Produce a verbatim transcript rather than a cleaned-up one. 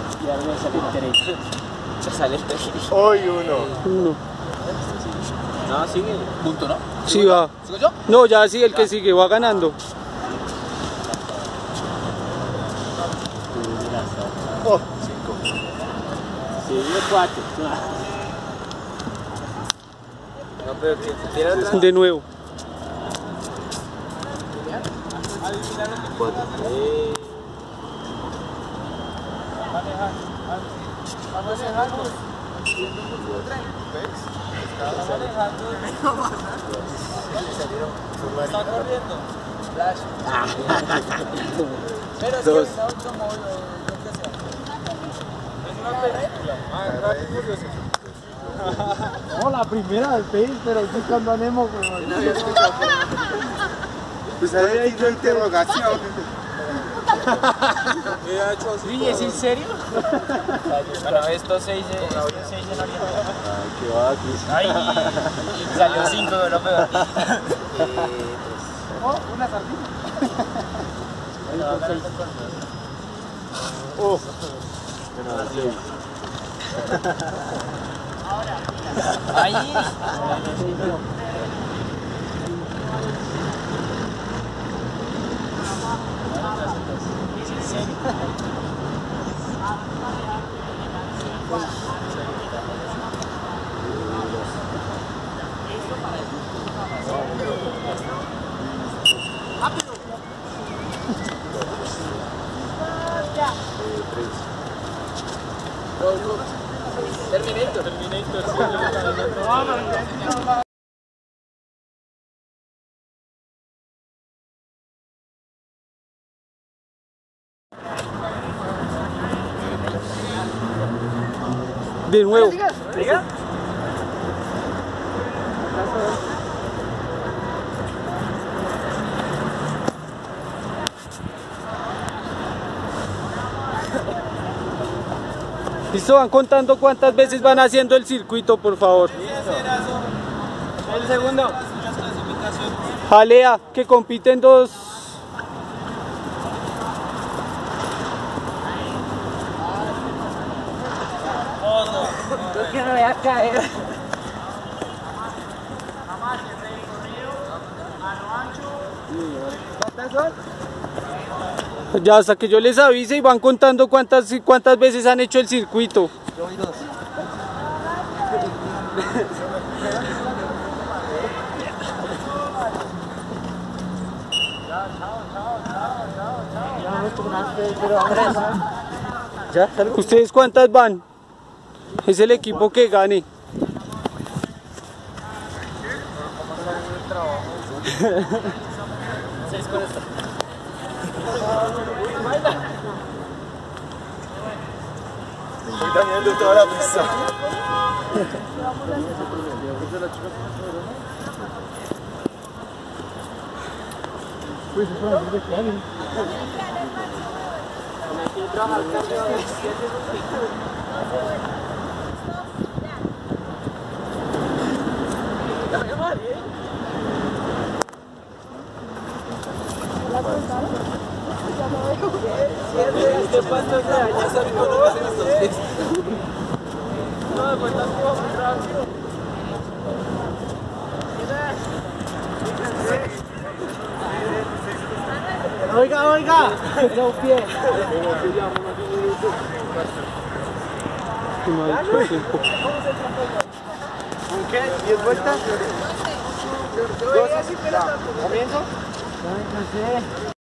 Y ahora me sale derecho. Ya sale derecho. Hoy uno. Uno. No, sigue. Punto, ¿no? Sí, va. ¿Sigo yo? No, ya sí, el que sigue va ganando. Oh. Sigue cuatro. No, pero que tira otra. De nuevo. Cuatro. Eh. Vamos a dejarnos. Está corriendo. Flash. Pero es que Dos. un automóvil o lo que sea. Es una película. Ah, Rápido y Furioso. No, la primera del país, pero buscando a Nemo. Pues ahí hay una interrogación. Hubiera hecho así. Uy, ¿es en serio? Bueno, estos seis en Oriente. Ay, qué va aquí. Ay, salió cinco, no peor. Oh, una sardina. Oh. Ahí. Terminator. Terminator. De nuevo. ¿Diga? Listo, van contando cuántas veces van haciendo el circuito, por favor. El segundo. Jalea, que compiten dos. Creo que no voy a caer. ¿Cuántas son? Ya hasta que yo les avise y van contando cuántas cuántas veces han hecho el circuito. Yo voy dos. ¿Ya? ¿Ustedes cuántas van? Es el equipo que gane. Seis con esto. Estoy dañando toda la pista. Pues eso es de claro. ¿Qué pasa? Ya sabes cómo hacen estos días. No, pues estás muy rápido. Oiga, oiga. No pie. ¿Con qué? ¿diez vueltas? ¿Comienzo? Ya me cansé.